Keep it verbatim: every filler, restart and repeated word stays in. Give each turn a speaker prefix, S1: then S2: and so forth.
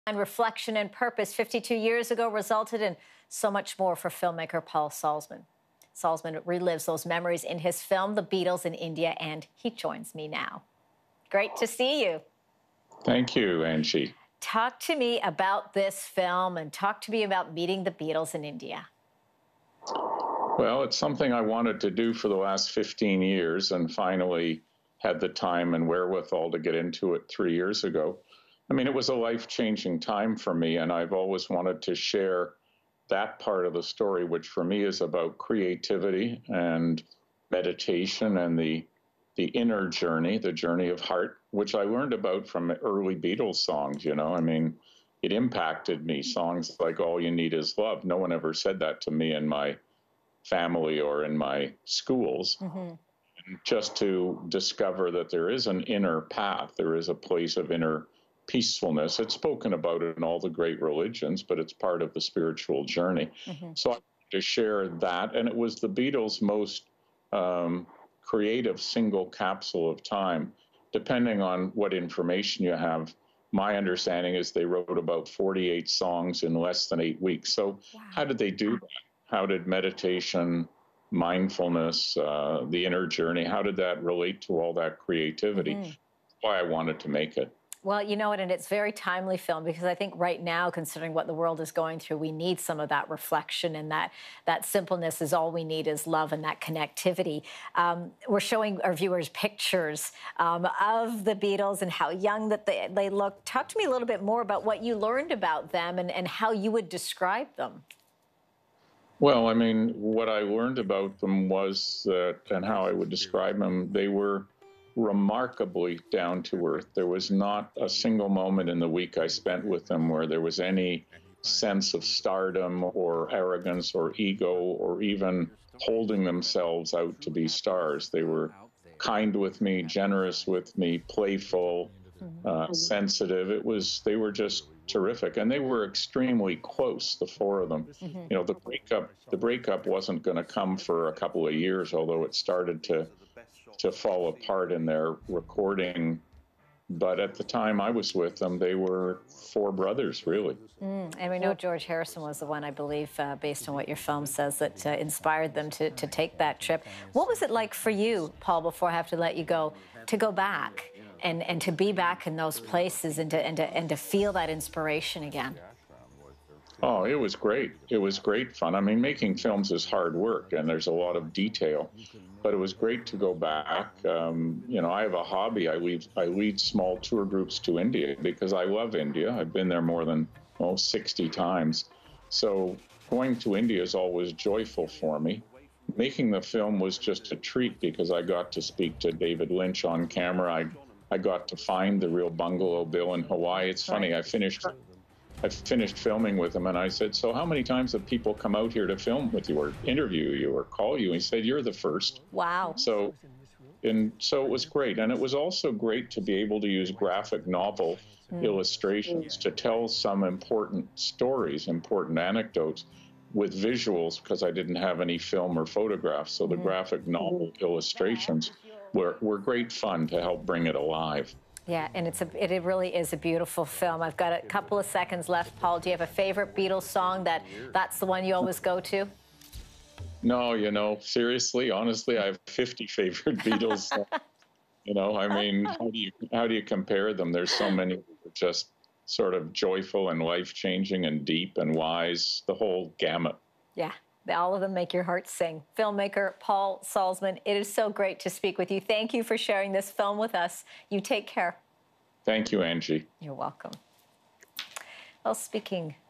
S1: And reflection and purpose fifty-two years ago resulted in so much more for filmmaker Paul Salzman. Salzman relives those memories in his film, The Beatles in India, and he joins me now. Great to see you.
S2: Thank you, Angie.
S1: Talk to me about this film and talk to me about meeting the Beatles in India.
S2: Well, it's something I wanted to do for the last fifteen years and finally had the time and wherewithal to get into it three years ago. I mean, it was a life-changing time for me, and I've always wanted to share that part of the story, which for me is about creativity and meditation and the the inner journey, the journey of heart, which I learned about from early Beatles songs, you know. I mean, it impacted me. Songs like All You Need Is Love. No one ever said that to me in my family or in my schools. Mm-hmm. And just to discover that there is an inner path, there is a place of inner peacefulness. It's spoken about in all the great religions, but it's part of the spiritual journey. Mm-hmm. So I wanted to share that, and it was the Beatles' most um, creative single capsule of time, depending on what information you have. My understanding is they wrote about forty-eight songs in less than eight weeks. So wow. How did they do that? How did meditation, mindfulness, uh, the inner journey, how did that relate to all that creativity? Mm-hmm. That's why I wanted to make it.
S1: Well, you know what, and it's very timely film because I think right now, considering what the world is going through, we need some of that reflection, and that that simpleness is all we need is love and that connectivity. Um, we're showing our viewers pictures um, of the Beatles and how young that they, they look. Talk to me a little bit more about what you learned about them and, and how you would describe them.
S2: Well, I mean, what I learned about them was that, and how I would describe them, they were remarkably down to earth. There was not a single moment in the week I spent with them where there was any sense of stardom or arrogance or ego or even holding themselves out to be stars. They were kind with me, generous with me, playful, uh, sensitive. It was, they were just terrific, and they were extremely close, the four of them. Mm-hmm. You know, the breakup, the breakup wasn't going to come for a couple of years, although it started to to fall apart in their recording. But at the time I was with them, they were four brothers, really.
S1: Mm, and we know George Harrison was the one, I believe, uh, based on what your film says, that uh, inspired them to, to take that trip. What was it like for you, Paul, before I have to let you go, to go back and, and to be back in those places and to, and, to, and to feel that inspiration again?
S2: Oh, it was great. It was great fun. I mean, making films is hard work, and there's a lot of detail. But it was great to go back. Um, you know, I have a hobby. I lead, I lead small tour groups to India because I love India. I've been there more than, oh, sixty times. So going to India is always joyful for me. Making the film was just a treat because I got to speak to David Lynch on camera. I, I got to find the real Bungalow Bill in Hawaii. It's funny, I finished... I finished filming with him, and I said, so how many times have people come out here to film with you or interview you or call you? And he said, you're the first.
S1: Wow.
S2: So, and so it was great. And it was also great to be able to use graphic novel mm. illustrations to tell some important stories, important anecdotes with visuals, because I didn't have any film or photographs. So the mm. graphic novel mm. illustrations were, were great fun to help bring it alive.
S1: Yeah, and it's a, it, it really is a beautiful film. I've got a couple of seconds left. Paul, do you have a favorite Beatles song that that's the one you always go to?
S2: No, you know, seriously, honestly, I have fifty favorite Beatles songs. You know, I mean, how do you how do you compare them? There's so many that are just sort of joyful and life-changing and deep and wise, the whole gamut.
S1: Yeah. All of them make your heart sing. Filmmaker Paul Salzman, it is so great to speak with you. Thank you for sharing this film with us. You take care.
S2: Thank you, Angie.
S1: You're welcome. Well, speaking